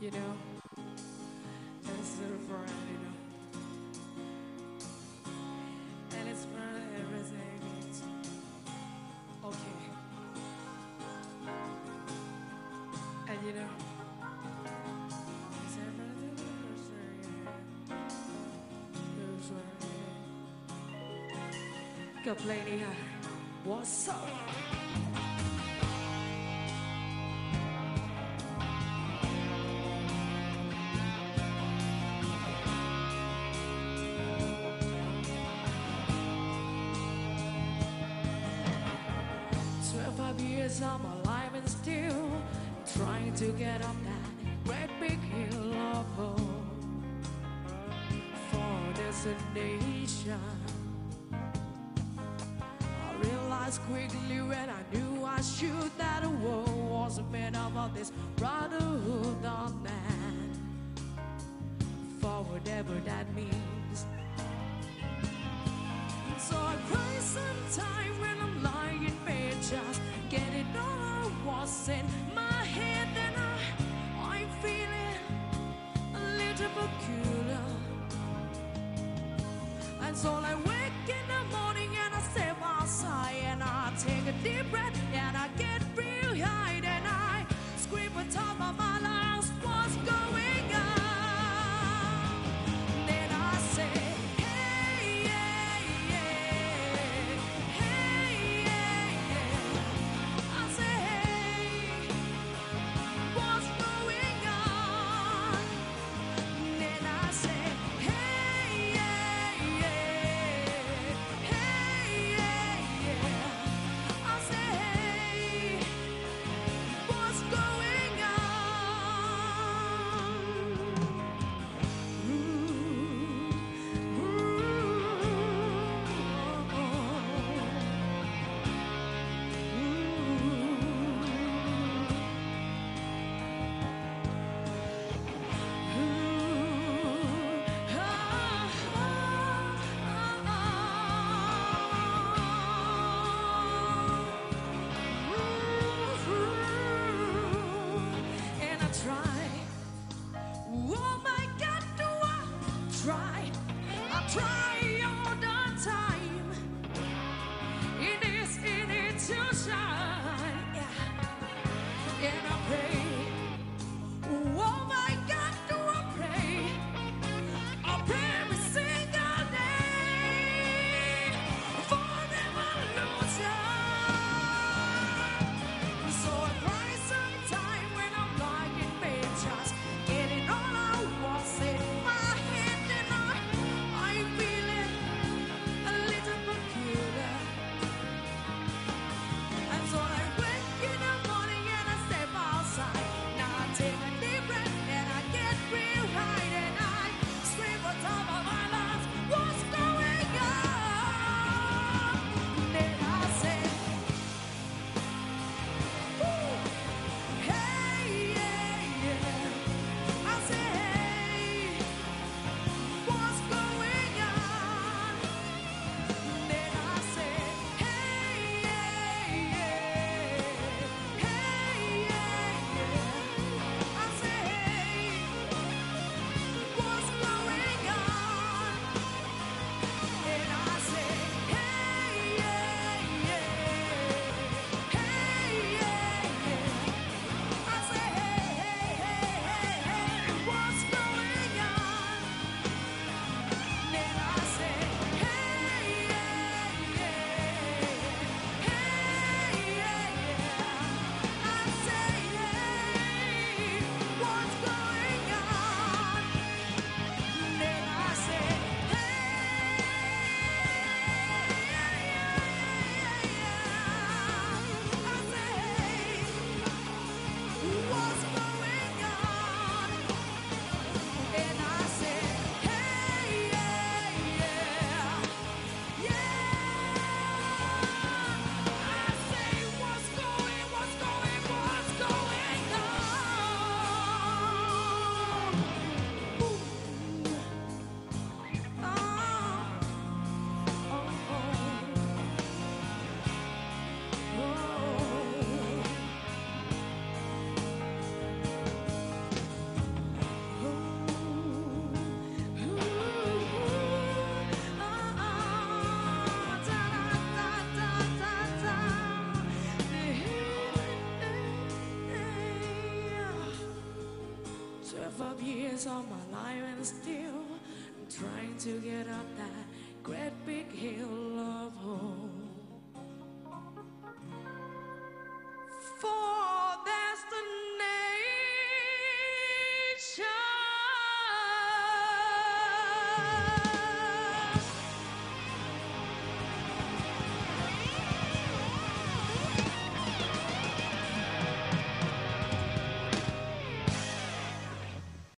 you know, it's a friend, you know, and it's for everything. It's okay, and you know, it's everything.กับเพลงนี้ค่ะ What's up Five years of my life and still trying to get up that great big hill of hope for destination. I realized quickly when I knew I should that the world wasn't made up of this brotherhood of man, for whatever that means. So I cry sometimes when I'm lying in bed, just getting all what's in my head. Then I'm feeling a little peculiar, and so I wake in the morning and I step outside and I take a deep breath and I get real high and I scream on top of my lungs, what's going on? Then I say, hey, yeah, yeah, hey, yeah, yeah. I say, hey, what's going on? Then I say, hey, yeah, yeah, days of my life and still I'm trying to get up that great big hill of hope.